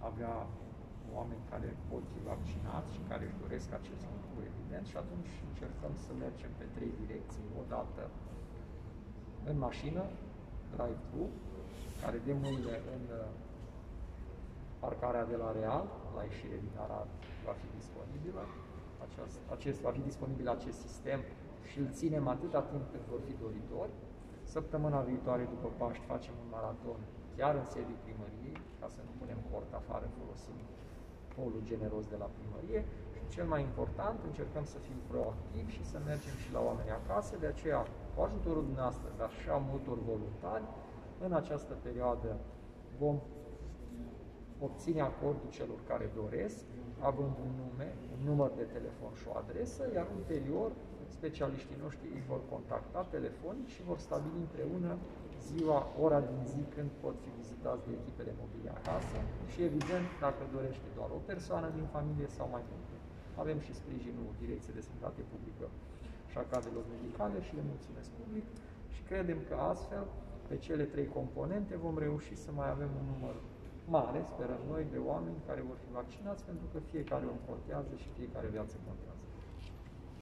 avea oameni care pot fi vaccinați și care își doresc acest lucru, evident, și atunci încercăm să mergem pe 3 direcții. Odată în mașină, drive-thru, care de mâine în parcarea de la Real, la ieșire din Arad, va fi disponibilă. Va fi disponibil acest sistem și îl ținem atâta timp cât vor fi doritori. Săptămâna viitoare, după Paști, facem un maraton chiar în sediul primăriei, ca să nu punem port afară, folosim polul generos de la primărie. Și cel mai important, încercăm să fim proactivi și să mergem și la oameni acasă, de aceea, cu ajutorul dumneavoastră, dar și a multor voluntari, în această perioadă vom obține acordul celor care doresc, având un nume, un număr de telefon și o adresă, iar ulterior specialiștii noștri îi vor contacta telefonic și vor stabili împreună ziua, ora din zi când pot fi vizitați de echipele mobile acasă și, evident, dacă dorește doar o persoană din familie sau mai multe. Avem și sprijinul Direcției de Sănătate Publică și a cadrelor medicale și le mulțumesc public și credem că astfel, pe cele 3 componente, vom reuși să mai avem un număr mare, sperăm noi, de oameni care vor fi vaccinați, pentru că fiecare om contează și fiecare viață contează.